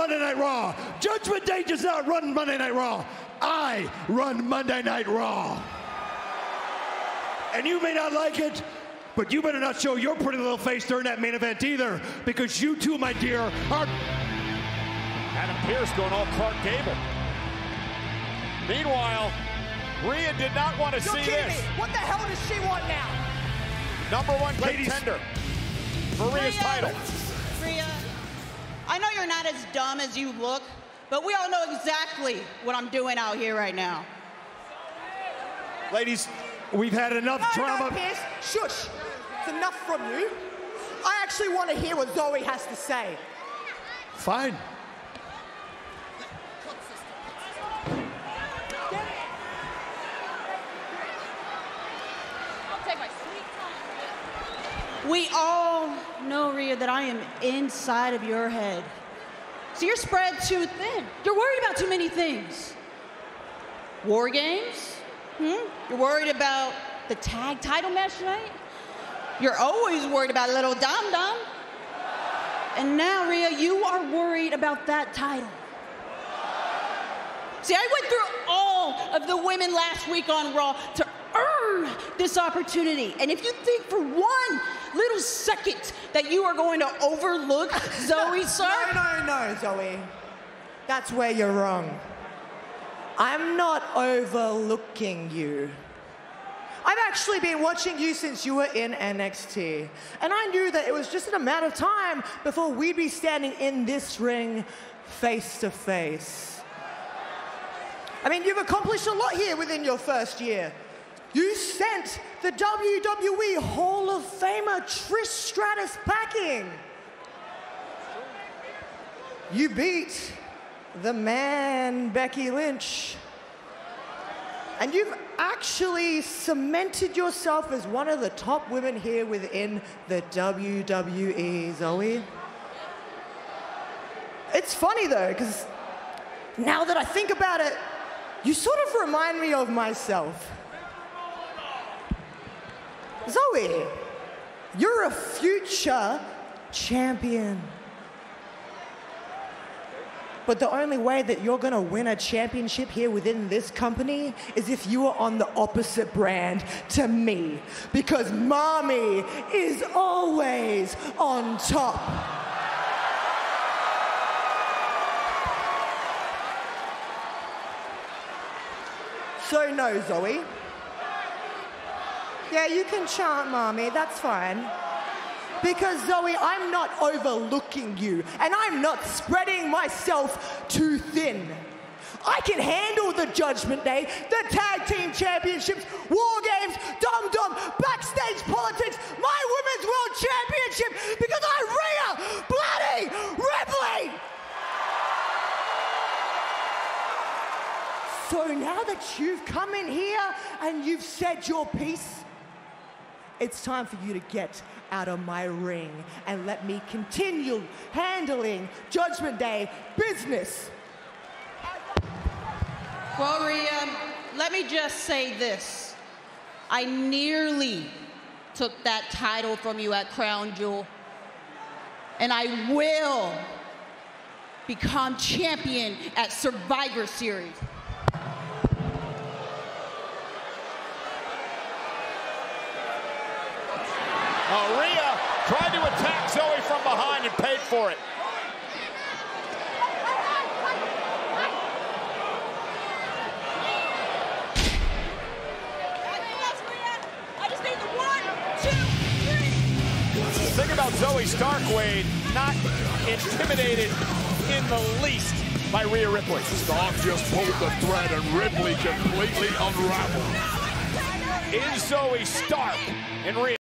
Monday Night Raw. Judgment Day does not run Monday Night Raw. I run Monday Night Raw. And you may not like it, but you better not show your pretty little face during that main event either, because you too, my dear, are... Adam Pearce going all Clark Gable. Meanwhile, Rhea did not want to see this. What the hell does she want now? #1 contender for Rhea's title. Rhea, I know you're not as dumb as you look, but we all know exactly what I'm doing out here right now. Ladies, we've had enough drama. No, Pearce, shush. It's enough from you. I actually want to hear what Zoe has to say. Fine. We all know, Rhea, that I am inside of your head. So you're spread too thin. You're worried about too many things. War games? You're worried about the tag title match tonight? You're always worried about a little dum-dum. And now, Rhea, you are worried about that title. See, I went through all of the women last week on Raw to earn this opportunity. And if you think for one little second that you are going to overlook Zoe Stark... No, Zoe. That's where you're wrong. I'm not overlooking you. I've actually been watching you since you were in NXT. And I knew that it was just a matter of time before we'd be standing in this ring face to face. I mean, you've accomplished a lot here within your first year. You sent the WWE Hall of Famer Trish Stratus packing. You beat the man Becky Lynch. And you've actually cemented yourself as one of the top women here within the WWE, Zoe. It's funny though, because now that I think about it, you sort of remind me of myself. Zoe, you're a future champion. But the only way that you're gonna win a championship here within this company is if you are on the opposite brand to me. Because Mommy is always on top. So no, Zoe. Yeah, you can chant Mommy, that's fine. Because Zoe, I'm not overlooking you, and I'm not spreading myself too thin. I can handle the Judgment Day, the Tag Team Championships, War Games, Dum-Dum, backstage politics, my Women's World Championship, because I'm Rhea Bloody Ripley! So now that you've come in here and you've said your piece, it's time for you to get out of my ring and let me continue handling Judgment Day business. Well, Rhea, let me just say this. I nearly took that title from you at Crown Jewel, and I will become champion at Survivor Series. Rhea tried to attack Zoe from behind and paid for it. I just need the 1, 2, 3. The thing about Zoe Stark, Wade, not intimidated in the least by Rhea Ripley. Stark just pulled the thread and Ripley completely unraveled. Is Zoe Stark and Rhea